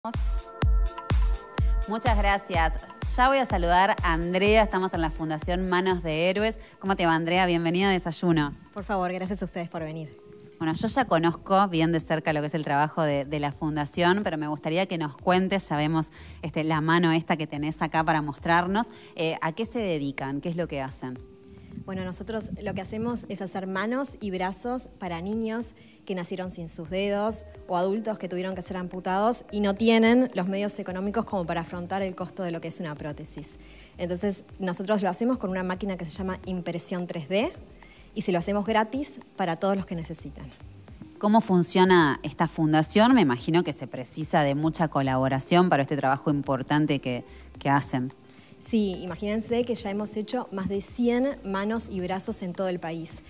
Muchas gracias. Ya voy a saludar a Andrea, estamos en la Fundación Manos de Héroes. ¿Cómo te va, Andrea? Bienvenida a Desayunos. Por favor, gracias a ustedes por venir. Bueno, yo ya conozco bien de cerca lo que es el trabajo de la Fundación, pero me gustaría que nos cuentes, ya vemos la mano esta que tenés acá para mostrarnos, ¿a qué se dedican? ¿Qué es lo que hacen? Bueno, nosotros lo que hacemos es hacer manos y brazos para niños que nacieron sin sus dedos o adultos que tuvieron que ser amputados y no tienen los medios económicos como para afrontar el costo de lo que es una prótesis. Entonces, nosotros lo hacemos con una máquina que se llama impresión 3D y se lo hacemos gratis para todos los que necesitan. ¿Cómo funciona esta fundación? Me imagino que se precisa de mucha colaboración para este trabajo importante que hacen. Sí, imagínense que ya hemos hecho más de 100 manos y brazos en todo el país.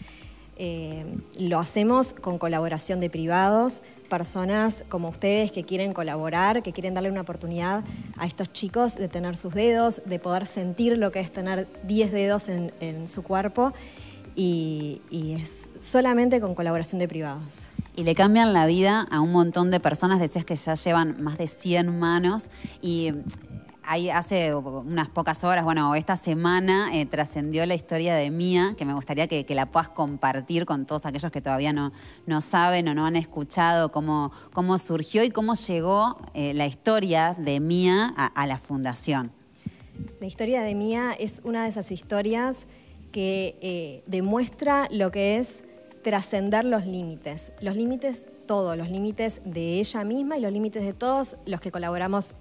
Lo hacemos con colaboración de privados, personas como ustedes que quieren colaborar, que quieren darle una oportunidad a estos chicos de tener sus dedos, de poder sentir lo que es tener 10 dedos en su cuerpo y es solamente con colaboración de privados. Y le cambian la vida a un montón de personas, decías que ya llevan más de 100 manos y... Ahí hace unas pocas horas, bueno, esta semana trascendió la historia de Mía, que me gustaría que la puedas compartir con todos aquellos que todavía no saben o no han escuchado cómo surgió y cómo llegó la historia de Mía a la Fundación. La historia de Mía es una de esas historias que demuestra lo que es trascender los límites todos, los límites de ella misma y los límites de todos los que colaboramos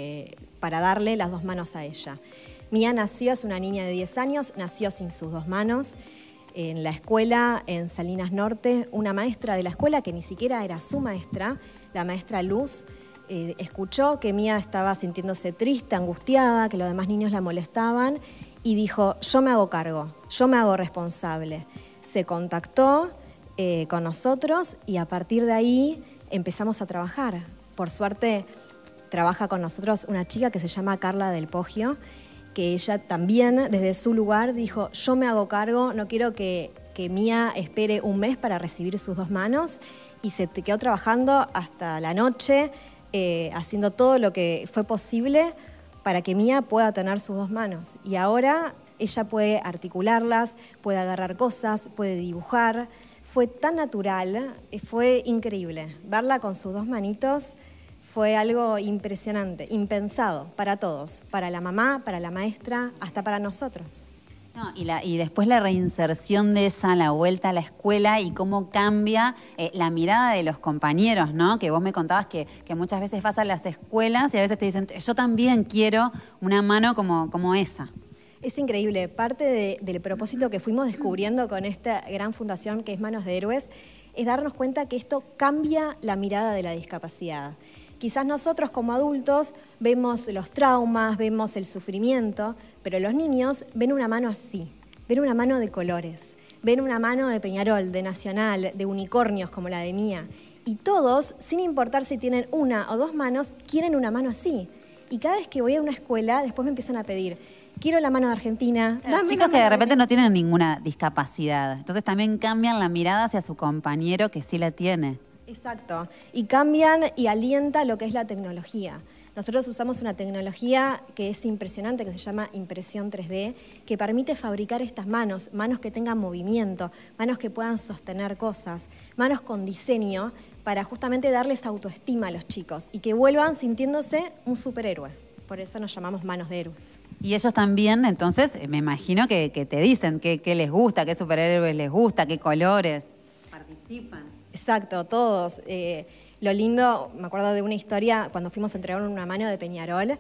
para darle las dos manos a ella. Mía nació, es una niña de 10 años, nació sin sus dos manos. En la escuela, en Salinas Norte, una maestra de la escuela, que ni siquiera era su maestra, la maestra Luz, escuchó que Mía estaba sintiéndose triste, angustiada, que los demás niños la molestaban y dijo, yo me hago cargo, yo me hago responsable. Se contactó con nosotros y a partir de ahí empezamos a trabajar. Por suerte trabaja con nosotros una chica que se llama Carla del Poggio, que ella también desde su lugar dijo, yo me hago cargo, no quiero que Mía espere un mes para recibir sus dos manos y se quedó trabajando hasta la noche, haciendo todo lo que fue posible para que Mía pueda tener sus dos manos. Y ahora ella puede articularlas, puede agarrar cosas, puede dibujar. Fue tan natural, fue increíble. Verla con sus dos manitos fue algo impresionante, impensado para todos, para la mamá, para la maestra, hasta para nosotros. No, y después la reinserción de ella, la vuelta a la escuela y cómo cambia la mirada de los compañeros, ¿no? Que vos me contabas que muchas veces vas a las escuelas y a veces te dicen, yo también quiero una mano como esa. Es increíble. Parte del propósito que fuimos descubriendo con esta gran fundación que es Manos de Héroes es darnos cuenta que esto cambia la mirada de la discapacidad. Quizás nosotros como adultos vemos los traumas, vemos el sufrimiento, pero los niños ven una mano así, ven una mano de colores, ven una mano de Peñarol, de Nacional, de unicornios como la de Mía. Y todos, sin importar si tienen una o dos manos, quieren una mano así. Y cada vez que voy a una escuela, después me empiezan a pedir, quiero la mano de Argentina. Claro, chicos que de repente no tienen ninguna discapacidad. Entonces también cambian la mirada hacia su compañero que sí la tiene. Exacto. Y cambian y alienta lo que es la tecnología. Nosotros usamos una tecnología que es impresionante, que se llama impresión 3D, que permite fabricar estas manos que tengan movimiento, manos que puedan sostener cosas, manos con diseño, para justamente darles autoestima a los chicos y que vuelvan sintiéndose un superhéroe. Por eso nos llamamos Manos de Héroes. Y ellos también, entonces, me imagino que te dicen qué les gusta, qué superhéroes les gusta, qué colores. Participan. Exacto, todos. Lo lindo, me acuerdo de una historia cuando fuimos a entregar una mano de Peñarol,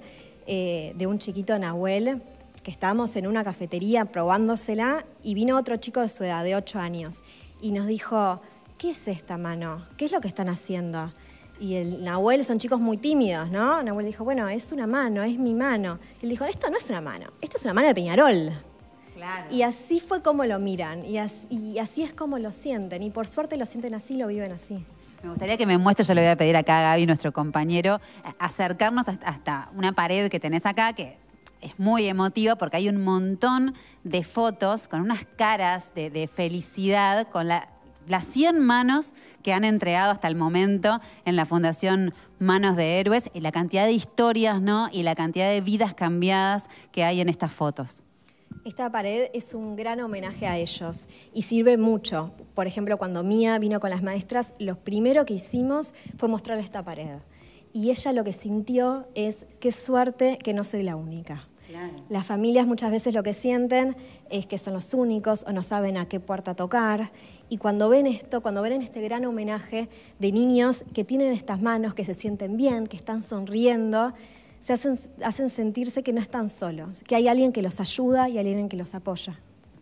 de un chiquito Nahuel, que estábamos en una cafetería probándosela y vino otro chico de su edad, de 8 años, y nos dijo, ¿qué es esta mano? ¿Qué es lo que están haciendo? Y el Nahuel son chicos muy tímidos, ¿no? Nahuel dijo, bueno, es una mano, es mi mano. Y él dijo, esto no es una mano, esto es una mano de Peñarol. Claro. Y así fue como lo miran, y así es como lo sienten. Y por suerte lo sienten así, lo viven así. Me gustaría que me muestres, yo le voy a pedir acá a Gaby, nuestro compañero, acercarnos hasta una pared que tenés acá, que es muy emotiva porque hay un montón de fotos con unas caras de felicidad, con las 100 manos que han entregado hasta el momento en la Fundación Manos de Héroes y la cantidad de historias, ¿no? Y la cantidad de vidas cambiadas que hay en estas fotos. Esta pared es un gran homenaje a ellos y sirve mucho. Por ejemplo, cuando Mía vino con las maestras, lo primero que hicimos fue mostrarle esta pared. Y ella lo que sintió es, qué suerte que no soy la única. Claro. Las familias muchas veces lo que sienten es que son los únicos o no saben a qué puerta tocar. Y cuando ven esto, cuando ven este gran homenaje de niños que tienen estas manos, que se sienten bien, que están sonriendo, se hacen sentirse que no están solos, que hay alguien que los ayuda y alguien que los apoya.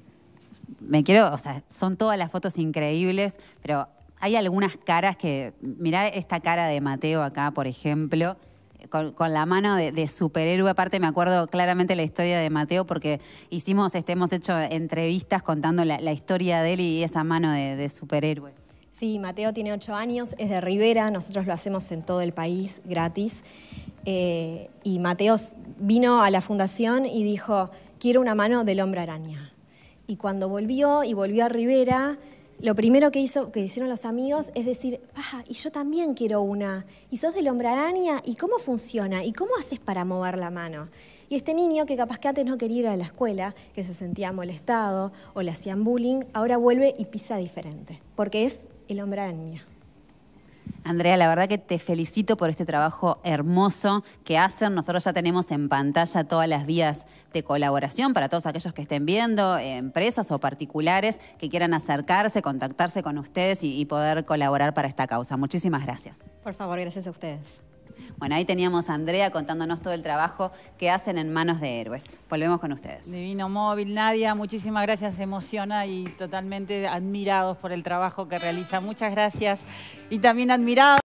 O sea, son todas las fotos increíbles, pero hay algunas caras que, mirá esta cara de Mateo acá, por ejemplo, con la mano de superhéroe. Aparte me acuerdo claramente la historia de Mateo porque hemos hecho entrevistas contando la historia de él y esa mano de superhéroe. Sí, Mateo tiene 8 años, es de Rivera, nosotros lo hacemos en todo el país gratis. Y Mateo vino a la fundación y dijo, quiero una mano del Hombre Araña. Y cuando volvió a Rivera, lo primero que hicieron los amigos es decir, y yo también quiero una. ¿Y sos del Hombre Araña? ¿Y cómo funciona? ¿Y cómo haces para mover la mano? Y este niño que capaz que antes no quería ir a la escuela, que se sentía molestado o le hacían bullying, ahora vuelve y pisa diferente, porque es el Hombre Araña. Andrea, la verdad que te felicito por este trabajo hermoso que hacen. Nosotros ya tenemos en pantalla todas las vías de colaboración para todos aquellos que estén viendo, empresas o particulares que quieran acercarse, contactarse con ustedes y poder colaborar para esta causa. Muchísimas gracias. Por favor, gracias a ustedes. Bueno, ahí teníamos a Andrea contándonos todo el trabajo que hacen en Manos de Héroes. Volvemos con ustedes. Divino móvil, Nadia, muchísimas gracias, emociona y totalmente admirados por el trabajo que realiza. Muchas gracias y también admirados.